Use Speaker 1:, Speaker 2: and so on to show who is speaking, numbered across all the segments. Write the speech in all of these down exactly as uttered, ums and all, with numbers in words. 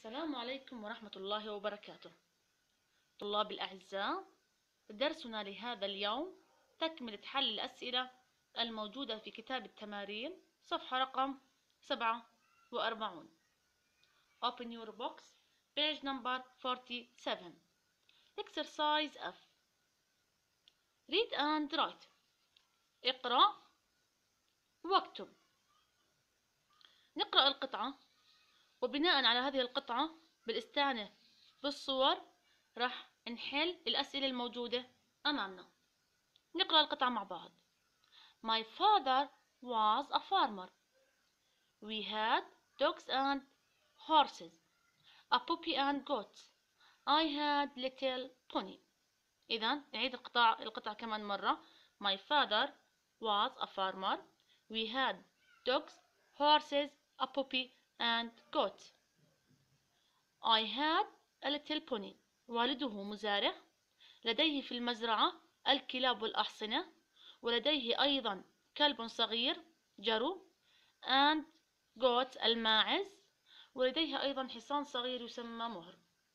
Speaker 1: السلام عليكم ورحمة الله وبركاته. طلاب الأعزاء، درسنا لهذا اليوم تكملة حل الأسئلة الموجودة في كتاب التمارين صفحة رقم سبعة وأربعين. Open your box, page number forty-seven. Exercise F. Read and write. اقرأ واكتب. نقرأ القطعة، وبناء على هذه القطعة بالاستعانة بالصور راح نحل الأسئلة الموجودة أمامنا. نقرأ القطعة مع بعض. My father was a farmer. We had dogs and horses, a puppy and goats. I had little pony. إذا نعيد القطعة القطعة كمان مرة. My father was a farmer. We had dogs, horses, a puppy and goats. I had a little pony. والده مزارع، لديه في المزرعة الكلاب والأحصنة، ولديه أيضا كلب صغير جرو and goat الماعز، ولديه أيضا حصان صغير يسمى مهر.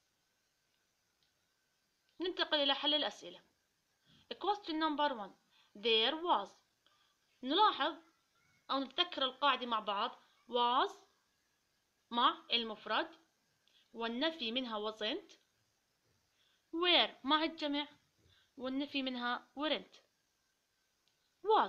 Speaker 1: ننتقل إلى حل الأسئلة. Question number one. There was. نلاحظ أو نتذكر القاعدة مع بعض. was مع المفرد، والنفي منها wasn't. were مع الجمع، والنفي منها weren't. was.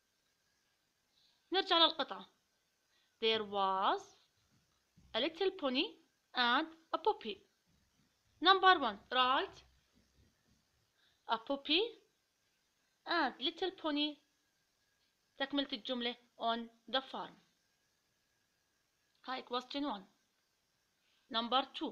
Speaker 1: نرجع للقطعة. There was a little pony and a puppy. Number one. Right. A puppy and little pony. تكملة الجملة on the farm. هاي question one. Number two.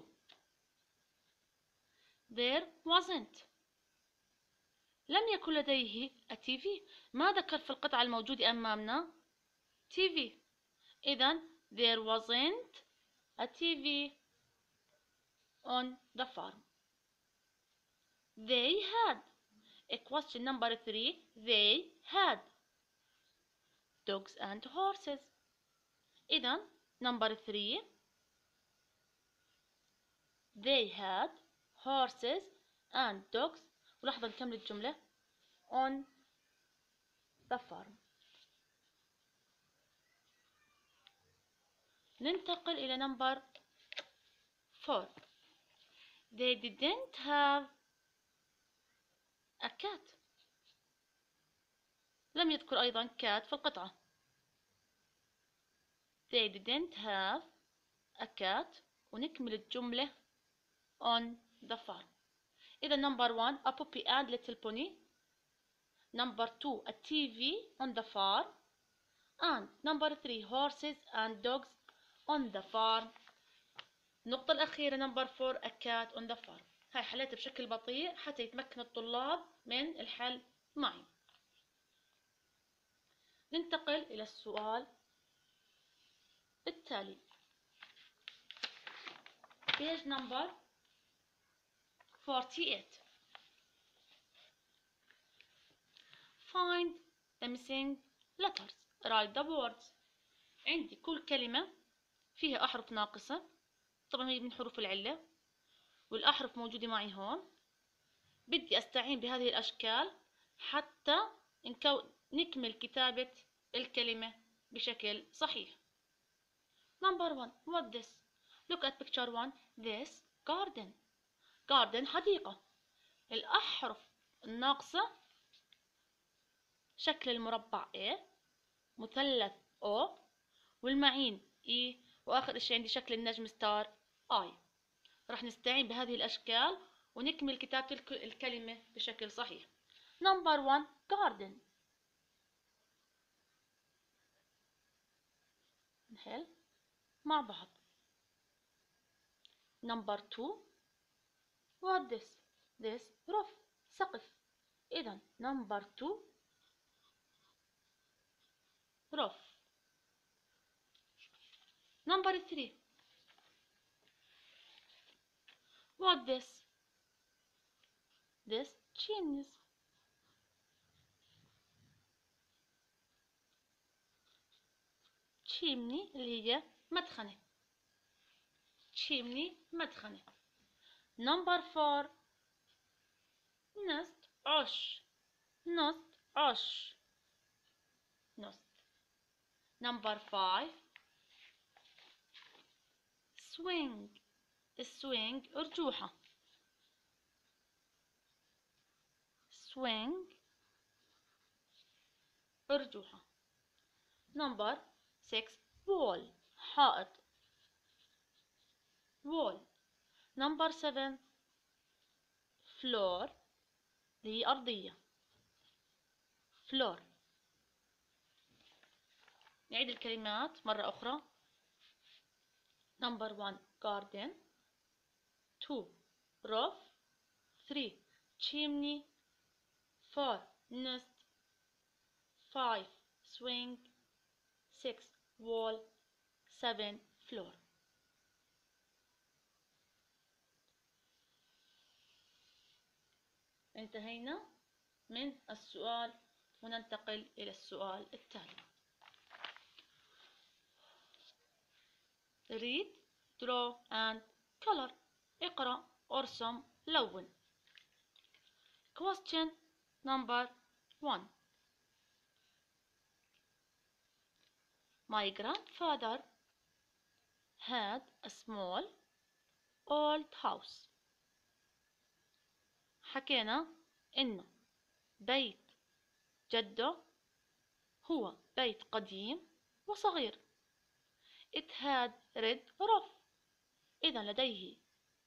Speaker 1: There wasn't. لم يكن لديه a تي في. ما ذكر في القطعة الموجودة أمامنا تي في. إذن there wasn't a تي في on the farm. They had. A question number three. They had dogs and horses. إذن number three. They had horses and dogs. ولحظة نكمل الجملة on the farm. ننتقل إلى number four. They didn't have a cat. لم يذكر أيضا cat في القطعة. They didn't have a cat. ونكمل الجملة on the farm. إذا number one a puppy and little pony. Number two a تي في on the farm. And number three horses and dogs on the farm. النقطة الأخيرة number four a cat on the farm. هاي حليتها بشكل بطيء حتى يتمكن الطلاب من الحل معي. ننتقل إلى السؤال التالي. page number forty-eight. Find the missing letters. Write the words. عندي كل كلمة فيها أحرف ناقصة، طبعا هي من حروف العلة، والأحرف موجودة معي هون. بدي أستعين بهذه الأشكال حتى نكمل كتابة الكلمة بشكل صحيح. Number one. What this? Look at picture one. This garden. Garden حديقة. الأحرف الناقصة شكل المربع A، مثلث O، والمعين E، وآخر إشي عندي شكل النجم ستار I. راح نستعين بهذه الأشكال ونكمل كتابة الكلمة بشكل صحيح. Number one. Garden. نحل مع بعض. Number two. What this? This roof. سقف. إذن number two roof. Number three. What this? This chimneys. chimney اللي هي مدخنة. chimney مدخنة. number four nest عش. nest عش. nest. number five swing. swing أرجوحة. swing أرجوحة. number six wall حائط. wall. number seven floor هي أرضية. floor. نعيد الكلمات مرة أخرى. number one garden. two roof. three chimney. four nest. five swing. six wall. seven floor. انتهينا من السؤال وننتقل إلى السؤال التالي. read, draw and color. اقرأ، ارسم، لون. question number one. My grandfather had a small old house. حكينا إنه بيت جده هو بيت قديم وصغير. It had red roof. إذا لديه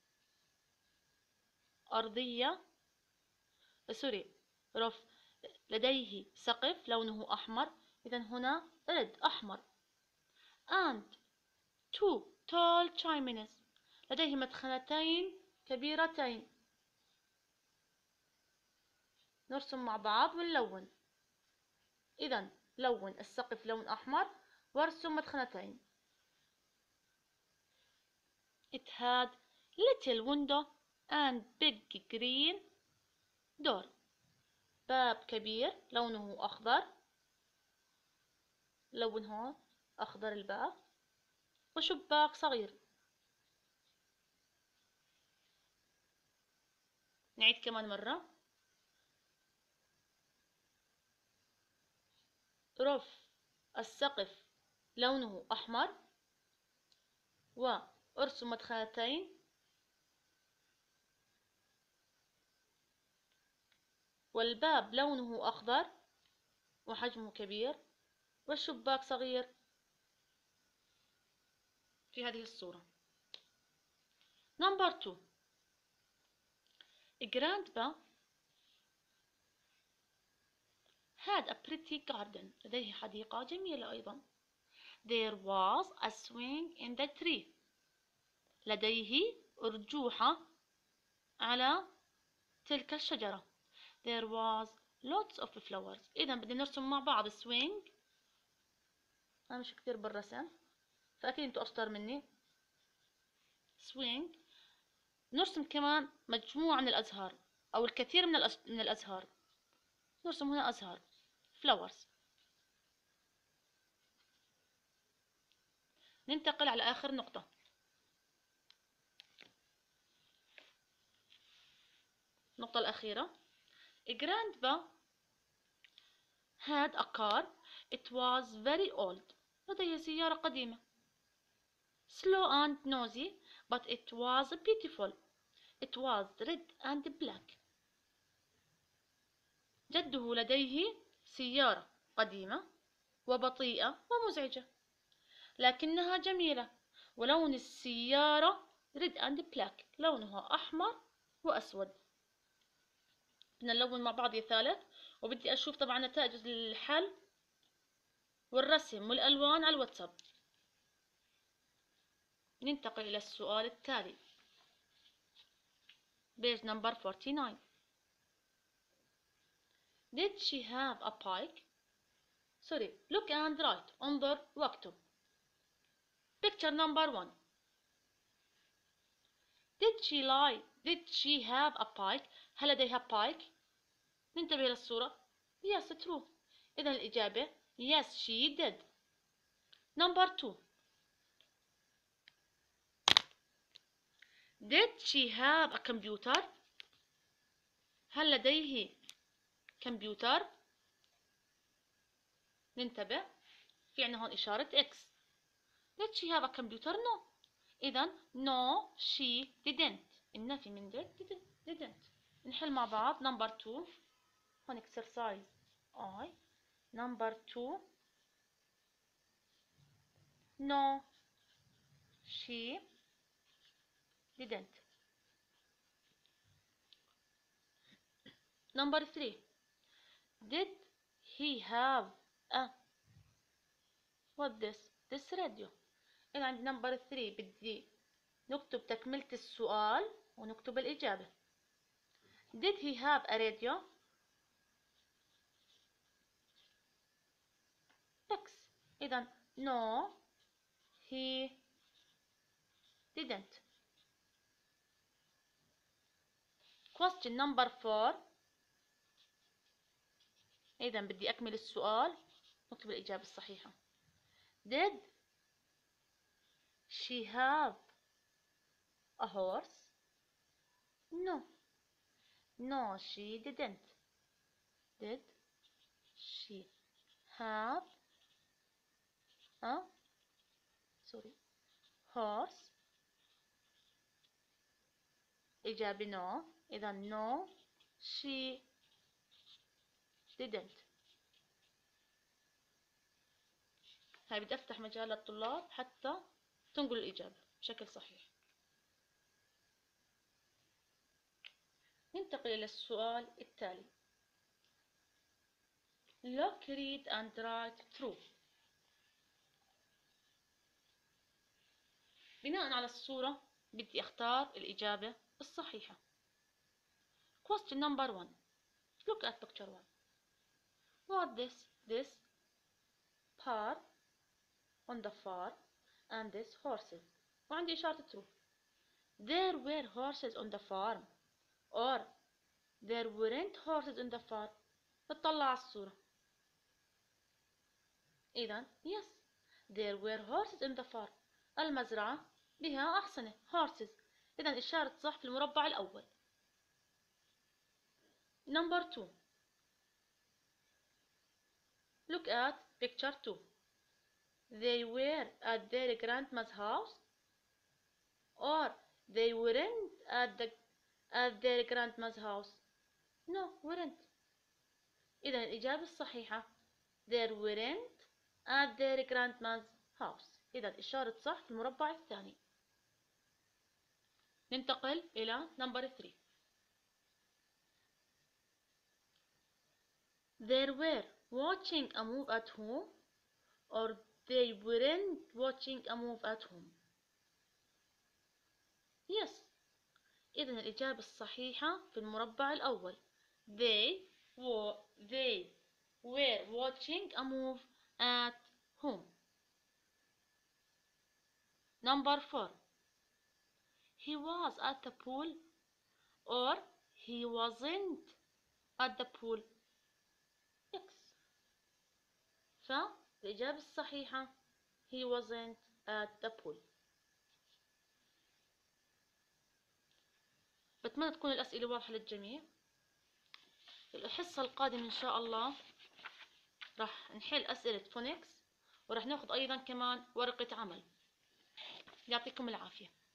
Speaker 1: أرضية سوري roof لديه سقف لونه أحمر. إذا هنا red أحمر. and two tall chimneys. لديه مدخنتين كبيرتين. نرسم مع بعض ونلون. إذا لون السقف لون أحمر وارسم مدخنتين. It had little window and big green door. باب كبير لونه أخضر. لون هون أخضر الباب. وشباك صغير. نعيد كمان مرة. رف السقف لونه أحمر وأرسم مدخلتين والباب لونه أخضر وحجمه كبير والشباك صغير في هذه الصورة. Number two. Grandpa had a pretty garden. لديه حديقة جميلة أيضا. There was a swing in the tree. لديه أرجوحة على تلك الشجرة. There was lots of flowers. إذا بدنا نرسم مع بعض swing. أنا مش كتير بالرسم فأكيد أنتوا أشطر مني. swing. نرسم كمان مجموعة من الأزهار أو الكثير من من الأزهار. نرسم هنا أزهار flowers. ننتقل على آخر نقطة. النقطة الأخيرة. Grandpa had a car. It was very old. لديه سيارة قديمة. Slow and noisy, but it was beautiful. It was red and black. جده لديه سيارة قديمة وبطيئة ومزعجة لكنها جميلة. ولون السيارة red and black. لونها أحمر وأسود. بدنا نلون مع بعض يا ثالث وبدي أشوف طبعا نتائج الحل والرسم والألوان على الواتساب. ننتقل إلى السؤال التالي. page number forty-nine. Did she have a bike? sorry look and write. انظر واكتب. picture number one. Did she lie? Did she have a bike? هل لديها bike؟ ننتبه للصورة. yes true. إذا الإجابة yes she did. number two. Did she have a computer? هل لديه كمبيوتر؟ ننتبه، في عنا هون إشارة X. Did she have a computer? No. إذا no she didn't. النفي من did didn't. نحل مع بعض. number two. هون exercise I. number two. No she didn't. number three. Did he have a what this this radio. إذا عند number three بدي نكتب تكملة السؤال ونكتب الإجابة. Did he have a radio? X. إذا no he didn't. question number four. إذا بدي أكمل السؤال نكتب الإجابة الصحيحة. Did she have a horse? No. No, she didn't. Did she have a sorry horse? إجابة no. إذا no she didn't. هاي بدي أفتح مجال للطلاب حتى تنقل الإجابة بشكل صحيح. ننتقل إلى السؤال التالي. Look, read and write true. بناء على الصورة بدي أختار الإجابة الصحيحة. question number one. look at picture one. what this this car on the farm and this horses. وعندي إشارة true. there were horses on the farm or there weren't horses on the farm. بتطلع على الصورة. إذا yes there were horses in the farm. المزرعة بها أحصنة horses. إذا إشارة صح في المربع الأول. number two. look at picture two. they were at their grandma's house or they weren't at the at their grandma's house. no weren't. إذا الإجابة الصحيحة there weren't at their grandma's house. إذا إشارة صح في المربع الثاني. ننتقل إلى number three. they were watching a movie at home or they weren't watching a movie at home. yes. إذا الإجابة الصحيحة في المربع الأول. they were they were watching a movie at home. number four. he was at the pool or he wasn't at the pool. X. فالإجابة الصحيحة he wasn't at the pool. بتمنى تكون الأسئلة واضحة للجميع. الحصة القادمة إن شاء الله راح نحل أسئلة فونكس وراح ناخذ أيضا كمان ورقة عمل. يعطيكم العافية.